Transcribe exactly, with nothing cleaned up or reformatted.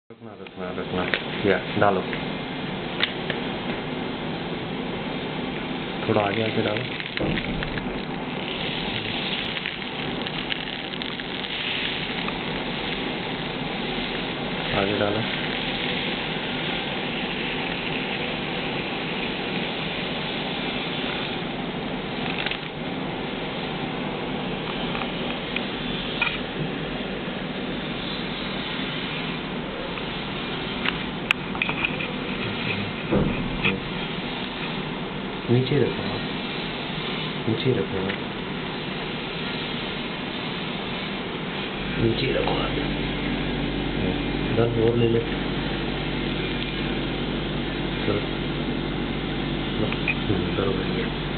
रखना रखना रखना या डालो, थोड़ा आगे आके डालो, आगे डालो, नीचे रखो, नीचे रखो, नीचे रखो, दस और ले ले, चलो, चलो, बढ़िया।